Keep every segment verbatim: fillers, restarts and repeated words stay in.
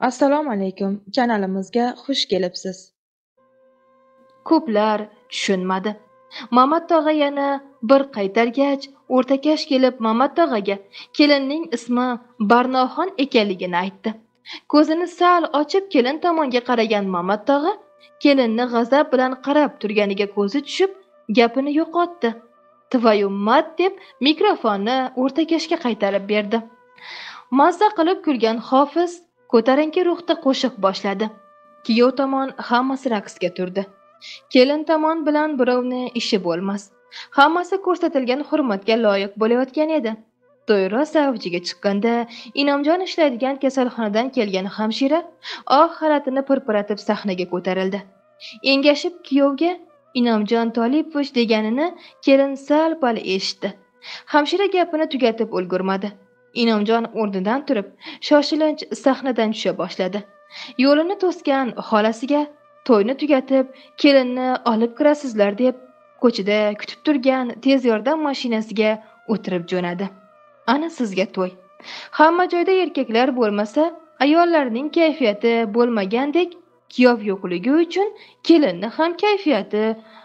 Assalomu alaykum, kanalimizga xush kelibsiz. Ko'plar tushunmadi. Mamat tog'a yana bir qaytargach, o'rtakash kelib Mamat tog'aga kelinning ismi Barnoxon ekanligini aytdi. Ko'zini sal ochib kelin tomonga qaragan Mamat tog'a kelinni g'azab bilan qarab turganiga ko'zi tushib, gapini yo'qotdi. Tvoyummat deb mikrofonni o'rtakashga qaytarib berdi. Mazza qilib kulgan Hofiz ko'tarinki ruhda qo'shiq boshladi. Kuyov tomon hammasi raqsga turdi. Kelin tomon bilan birovni ishi bo'lmas. Hammasi ko'rsatilgan hurmatga loyiq bo'layotgan edi. To'y rosa avjiga chiqqanda Inomjon ishlaydigan kasalxonadan kelgan hamshira oq xalatini pirpiratib sahnaga ko'tarildi. Engashib kuyovga Inomjon Tolipovich deganini kelin sal pal eshitdi. Hamshira gapini tugatib ulgurmadi. Inomjon o'rnidan turib, shoshilinch sahnadan tusha boshladi. Yo'lini to'sgan xolasiga to'yni tugatib, kelinni olib kirasizlar deb ko'chada kutib turgan tez yordam mashinasiga o'tirib jo'nadi. Ana sizga to'y. Hamma joyda erkaklar bo'lmasa, ayollarning kayfiyati bo'lmagandek, kuyov yo'qligi uchun kelinni ham kayfiyati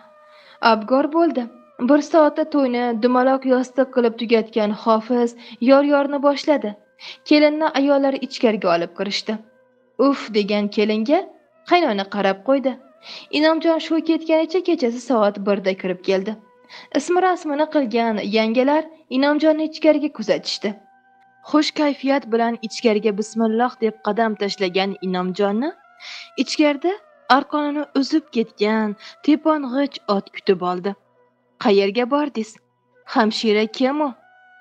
abgor bo'ldi. Bir soatda to'yni dumaloq yostiq qilib tugatgan Hofiz yor-yorni boshladi. Kelinni ayollar ichkariga olib kirishdi. Uf degan kelinga qaynona qarab qo'ydi. Inomjon shu ketganicha kechasi soat birda kirib keldi. Ismi rasmini qilgan yangalar Inomjonni ichkariga kuzatishdi. Xush kayfiyat bilan ichkariga bismillah deb qadam tashlagan Inomjonni ichkarida arqonini uzib ketgan tepong'ich ot kutib oldi. Qayerga bordingiz? Hamshira kim u?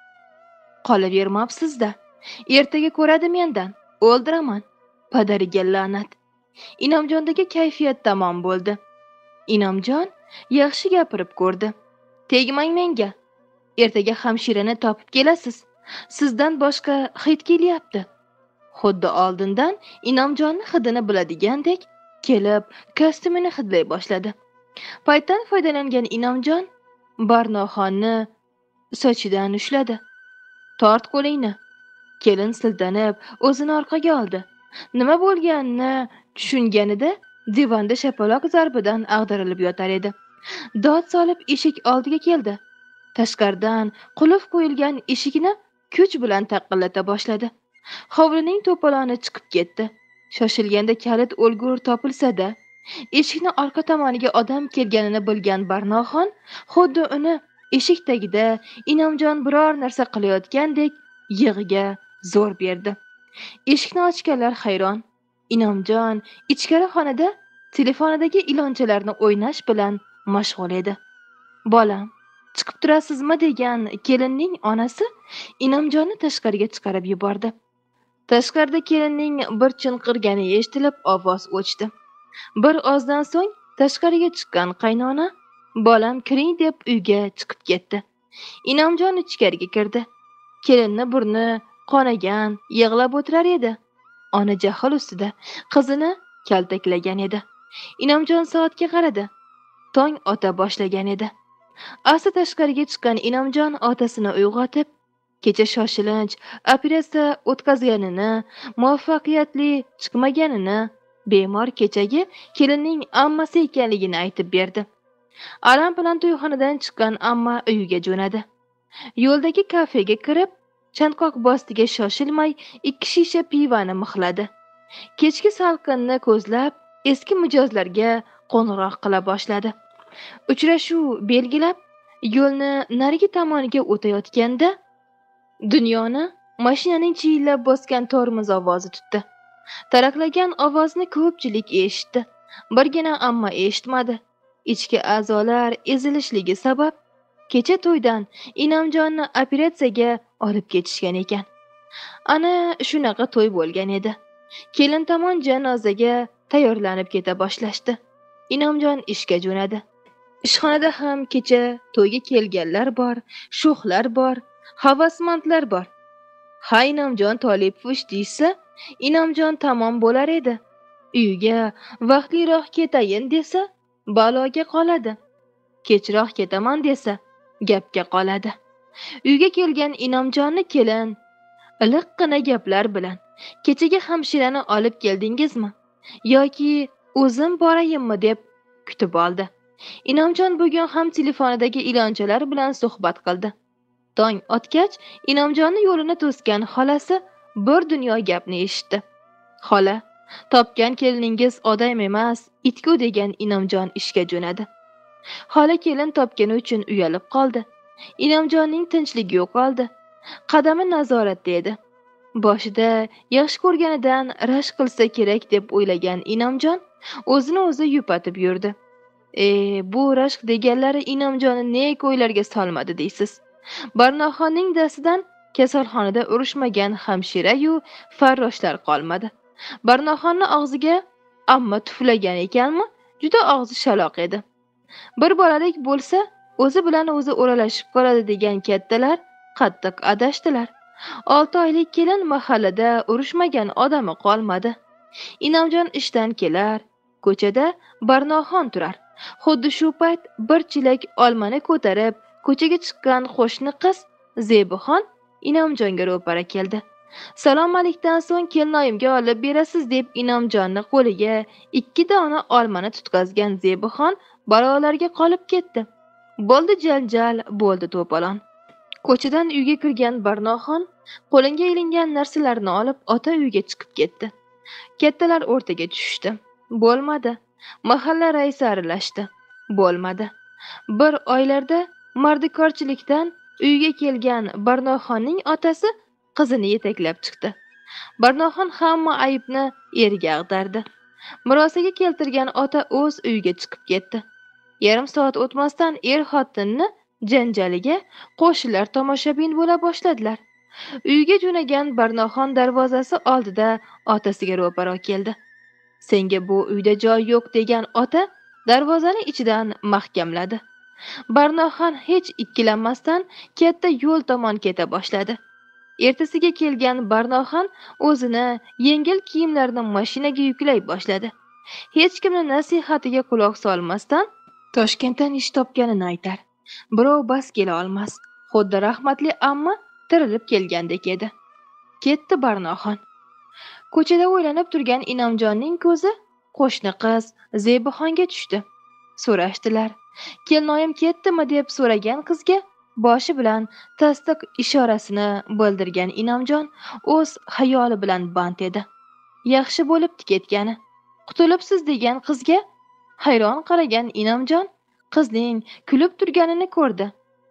Qolavermabsiz-da. Ertaga ko'radi mendan. O'ldiraman. Padariga la'nat. Inomjondagi kayfiyat tamom bo'ldi. Inomjon yaxshi gapirib ko'rdi. Tegmang menga. Ertaga hamshirani topib kelasiz. Sizdan boshqa hid kelyapti. Xuddi oldindan Inomjonni hidini biladigandek kelib kostyumini hidlay boshladi. Paytdan foydalangan Inomjon Barnoxonni sochidan ushladi. Tort qo'lingni. Kelin siltanib o'zini orqaga oldi. Nima bo'lganini tushunganida divanda shapaloq zarbidan ag'darilib yotar edi. Dod solib eshik oldiga keldi. Tashqaridan qulf qo'yilgan eshikni kuch bilan taqillata boshladi. Hovlining to'poloni chiqib ketdi. Shoshilganda kalit o'lgur topilsa-da, eshikni orqa tomoniga odam kelganini bilgan Barnoxon xuddi uni eshik tagida Inomjon biror narsa qilayotgandek yig'iga zo'r berdi. Eshikni ochganlar hayron. Inomjon ichkari xonada telefonidagi ilonchalarni o'ynash bilan mashg'ul edi. Bolam, chiqib turasizmi degan kelinning onasi Inomjonni tashqariga chiqarib yubordi. Tashqarida kelinning bir chinqirgani eshitilib ovoz o'chdi. Bir ozdan so'ng tashqariga chiqqan qaynona bolam kiring deb uyga chiqib ketdi. Inomjon ichkariga kirdi. Kelinni burni qonagan, yig'lab o'tirar edi. Ona jahl ustida qizini kaltaklagan edi. Inomjon soatga qaradi. Tong ota boshlagan edi. Asta tashqariga chiqqan Inomjon otasini uyg'otib, kecha shoshilinch operatsiya o'tkazganini, muvaffaqiyatli chiqmaganini, bemor kechagi kelinning ammasi ekanligini aytib berdi. Alam bilan to'yxonadan chiqqan amma uyiga jo'nadi. Yo'ldagi kafega kirib, chanqoq bostiga shoshilmay ikki shisha pivani mixladi. Kechki salqinni ko'zlab, eski mijozlarga qo'ng'iroq qila boshladi. Uchrashuv belgilab, yo'lni narigi tomoniga o'tayotganda dunyoni mashinaning chiyillab bosgan tormoz ovozi tutdi. Taraklagan ovozni ko'pchilik eshitdi. Birgina amma eshitmadi. Ichki a'zolar ezilishligi sabab kecha to'ydan Inomjonni operatsiyaga olib ketishgan ekan. Ana shunaqa to'y bo'lgan edi. Kelin tomon janozaga tayyorlanib keta boshlashdi. Inomjon ishga jo'nadi. Ishxonada ham kecha to'yga kelganlar bor, sho'xlar bor, havasmandlar bor. Ha Inomjon Tolipovich deysa, Inomjon tamom bo'lar edi. Uyiga vaqtliroq ketayin desa, baloga qoladi. Kechroq ketaman desa, gapga qoladi. Uyga kelgan Inomjonni kelin iliqqina gaplar bilan Kechagi hamshirani olib keldingizmi? Yoki o'zim borayimmi deb kutib oldi. Inomjon bugun ham telefonidagi ilonchalar bilan suhbat qildi. Tong otgach, Inomjonni yo'lini to'sgan xolasi bir dunyo gapni eshitdi. Xola, topgan keliningiz odam emas, itku degan Inomjon ishga jo'nadi. Xola kelin topgani uchun uyalib qoldi. Inomjonning tinchligi yo'qoldi. Qadami nazoratda edi. Boshida yaxshi ko'rganidan rashk qilsa kerak deb o'ylagan Inomjon o'zini o'zi yupatib yurdi. E, bu rashk deganlari Inomjonni ne ko'ylarga solmadi deysiz. Barnoxonning dastidan kasalxonada urushmagan hamshira-yu farroshlar qolmadi. Barnoxonni og'ziga amma tuflagan ekanmi? Juda og'zi shaloq edi. Bir bolalik bo'lsa, o'zi bilan o'zi o'ralashib qoladi degan kattalar qattiq adashdilar. olti oylik kelin mahallada urushmagan odami qolmadi. Inomjon ishdan kelar, ko'chada Barnoxon turar. Xuddi shu payt bir chelak olmani ko'tarib ko'chaga chiqqan qo'shni qiz Zebuxon Inomjonga ro'para keldi. Salom alikdan so'ng kelinoyimga olib berasiz deb Inomjonni qo'liga ikki dona olmani tutqazgan Zebuxon balolarga qolib ketdi. Bo'ldi janjal, bo'ldi to'polon. Ko'chadan uyga kirgan Barnoxon qo'linga ilingan narsalarni olib ota uyga chiqib ketdi. Kattalar o'rtaga tushdi. Bo'lmadi. Mahalla raisi aralashdi. Bo'lmadi. Bir oylarda mardikorchilikdan uyga kelgan Barnoxonning otasi qizini yetaklab chiqdi. Barnoxon hamma aybni eriga ag'dardi. Murosaga keltirgan ota o'z uyiga chiqib ketdi. Yarim soat o'tmasdan er xotinni janjaliga qo'shnilar tomoshabin bo'la boshladilar. Uyga jo'nagan Barnoxon darvozasi oldida otasiga ro'para keldi. Senga bu uyda joy yo'q degan ota darvozani ichidan mahkamladi. Barnoxon hech ikkilanmasdan katta yo'l tomon keta boshladi. Ertasiga kelgan Barnoxon o'zini yengil kiyimlarini mashinaga yuklay boshladi. Hech kimning nasihatiga quloq solmasdan Toshkentdan ish topganini aytar. Birov bas kela olmas. Xuddi rahmatli amma tirilib kelgandek edi. Ketdi Barnoxon. Ko'chada o'ylanib turgan Inomjonning ko'zi qo'shni qiz Zebuxonga tushdi. So'rashdilar. Kelinoyim ketdimi deb so'ragan qizga boshi bilan tasdiq ishorasini bildirgan Inomjon o'z xayoli bilan band edi. Yaxshi bo'libdi ketgani. Qutulibsiz degan qizga hayron qaragan Inomjon qizning kulib turganini ko'rdi.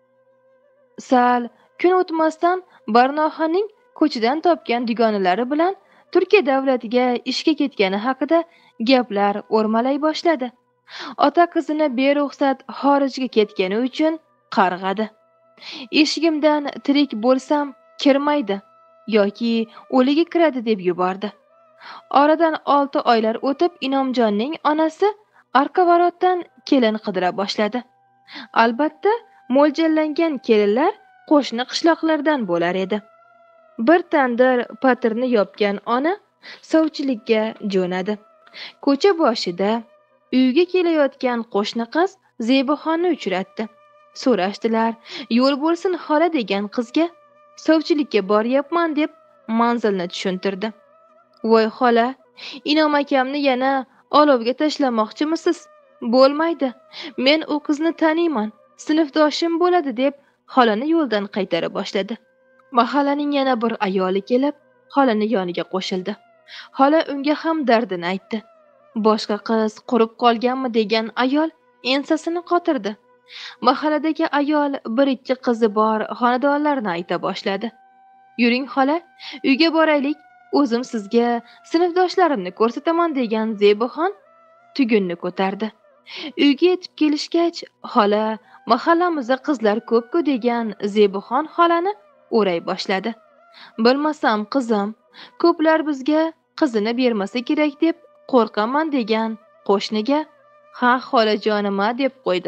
Sal kun o'tmasdan Barnoxonning ko'chadan topgan dugonalari bilan Turkiya davlatiga ishga ketgani haqida gaplar o'rmalay boshladi. Ota qizini beruxsat xorijga ketgani uchun qarg'adi. Eshigimdan tirik bo'lsam kirmaydi yoki o'ligi kiradi deb yubordi. Oradan olti oylar o'tib Inomjonning onasi Arqavarotdan kelin qidira boshladi. Albatta, mo'ljallangan kelinlar qo'shni qishloqlardan bo'lar edi. Bir tandir patirni yopgan ona sovchilikka jo'nadi. Ko'cha boshida uyga kelayotgan qo'shni qiz Zebuxonni uchratdi. So'rashdilar. Yo'l bo'lsin xola degan qizga sovchilikka boryapman deb manzilni tushuntirdi. Voy xola, Inom akamni yana olovga tashlamoqchimisiz? Bo'lmaydi. Men u qizni taniyman. Sinfdoshim bo'ladi deb xolani yo'ldan qaytara boshladi. Mahallaning yana bir ayoli kelib, xolani yoniga qo'shildi. Xola unga ham dardini aytdi. Boshqa qiz qurib qolganmi degan ayol ensasini qotirdi. Mahalladagi ayol bir ikki qizi bor xonadonlarni ayta boshladi. Yuring xola, uyga boraylik. O'zim sizga sinfdoshlarimni ko'rsataman degan Zebuxon tugunni ko'tardi. Uyga yetib kelishgach, xola mahallamizda qizlar ko'p-ku degan Zebuxon xolani o'ray boshladi. Bilmasam qizim, ko'plar bizga qizini bermasa kerak deb qo'rqaman degan qo'shniga ha xolajonima deb qo'ydi.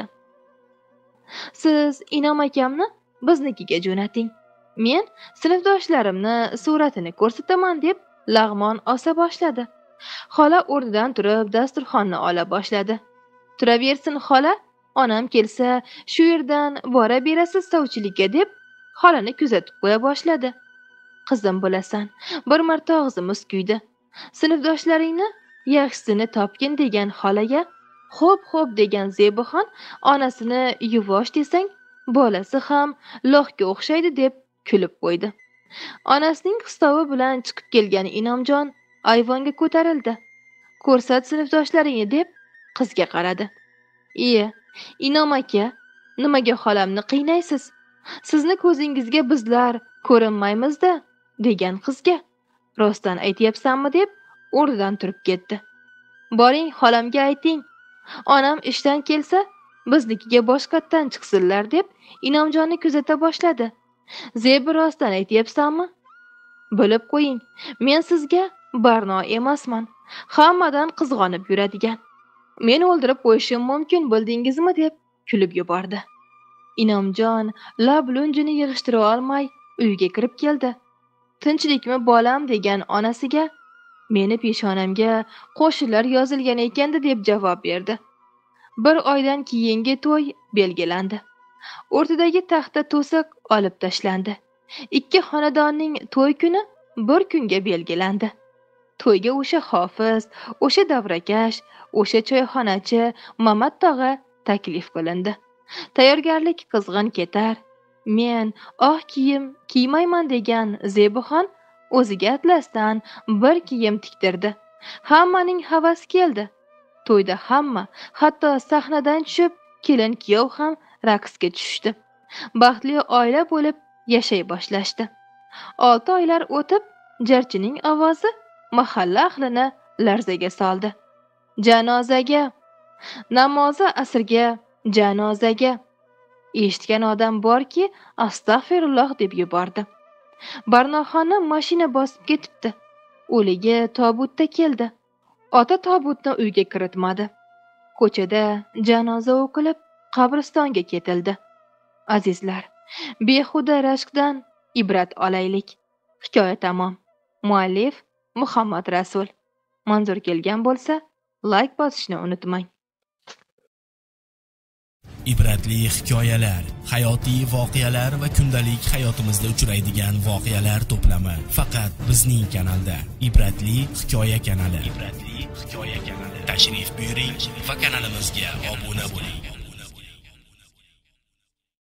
Siz Inom akamni biznikiga jo'nating. Men sinfdoshlarimni suratini ko'rsataman deb lag'mon osa boshladi. Xola o'rnidan turib dasturxonni ola boshladi. Turaversin xola, onam kelsa shu yerdan bora berasiz sovchilikka deb xolani kuzatib qo'ya boshladi. qizim bo'lasan. Bir marta og'zimiz kuydi. Sinfdoshlaringni yaxshisini topgin degan xolaga xo'p xo'p degan Zebuxon onasini yuvosh desang, bolasi ham lo'xga o'xshaydi deb kulib qo'ydi. Onasining qistovi bilan chiqib kelgan Inomjon ayvonga ko'tarildi. Ko'rsat sinfdoshlaringni deb qizga qaradi. "Iye, Inom aka, nimaga xolamni qiynaysiz? Sizni ko'zingizga bizlar ko'rinmaymiz-da" degan qizga "Rostdan aytyapsanmi?" deb o'rnidan turib ketdi. "Boring, xolamga ayting. Onam ishdan kelsa, biznikiga boshqatdan chiqsinlar" deb Inomjonni kuzata boshladi. "Zebi, rostdan aytyapsanmi? Bilib qo'ying, men sizga barno emasman. Hammadan qizg'onib yuradigan. Men o'ldirib qo'yishim mumkin, bildingizmi?" deb kulib yubordi. Inomjon lab lunjini yig'ishtira olmay uyga kirib keldi. "Tinchlikmi bolam?" degan onasiga "Meni peshonamga qo'shiqlar yozilgan ekanda" deb javob berdi. Bir oydan keyingi to'y belgilandi. O'rtadagi taxta to'siq olib tashlandi. Ikki xonadonning to'y kuni bir kunga belgilandi. To'yga o'sha hofiz, o'sha davrakash, o'sha choyxonachi Mamat tog'a taklif qilindi. Tayyorgarlik qizg'in ketar. Men oq kiyim kiymayman degan Zebuxon o'ziga atlasdan bir kiyim tiktirdi. Hammaning havasi keldi. To'yda hamma, hatto sahnadan tushib, kelin kuyov ham raqsga tushdi. Baxtli oila bo'lib yashay boshlashdi. olti oylar o'tib, jarchining ovozi mahalla ahlini larzaga soldi. "Janozaga, namozi asrga, janozaga." Eshitgan odam borki, astag'firulloh deb yubordi. Barnoxonni mashina bosib ketibdi. O'ligi tobutda keldi. Ota tobutni uyga kiritmadi. Ko'chada janoza o'qilib, qabristonga ketildi. Azizlar, behuda rashkdan ibrat olaylik. Hikoya tamom. Muallif Muhammad Rasul. Manzur kelgan bo'lsa, like bosishni unutmang. Ibratli hikoyalar, hayotiy voqealar va kundalik hayotimizda uchraydigan voqealar to'plami faqat bizning kanalda. Ibratli hikoya kanali. Ibratli hikoya kanali. Tashrif buyuring va kanalimizga obuna bo'ling.